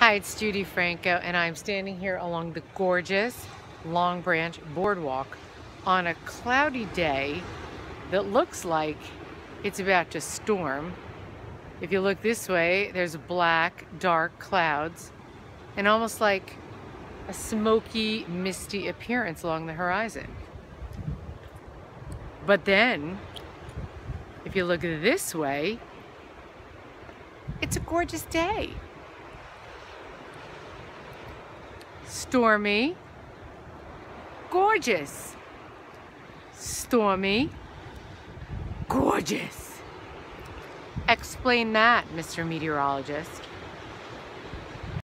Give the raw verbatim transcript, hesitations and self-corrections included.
Hi, it's Judi Franco, and I'm standing here along the gorgeous Long Branch Boardwalk on a cloudy day that looks like it's about to storm. If you look this way, there's black, dark clouds and almost like a smoky, misty appearance along the horizon. But then, if you look this way, it's a gorgeous day. Stormy, gorgeous. Stormy, gorgeous. Explain that, Mister Meteorologist.